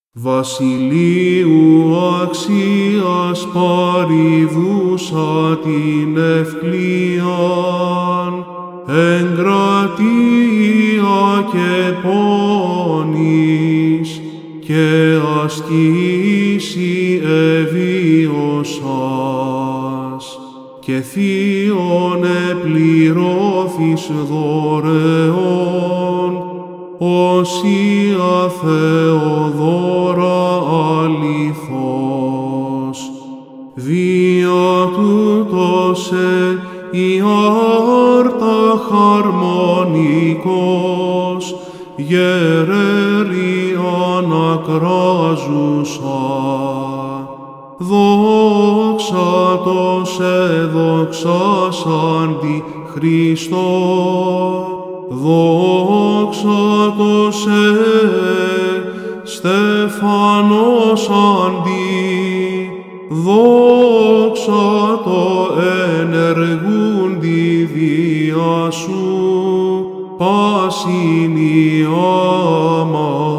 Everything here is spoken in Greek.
Βασιλείου αξίας παρηδούσα την ευκλίαν, εγκρατεία και πόνης, και ασκήσει εβίωσας, και θείον επληρώθης δωρεών, Οσία Θεοδώρα αληθώς. Δια τούτος η άρτα χαρμονικός, γερέρη ανακράζουσα. Δόξα το σε δοξάσαντι Χριστό, δόξα το σε στεφανός αντί, δόξα το ενεργούντι διά σου, πάσιν η άμα.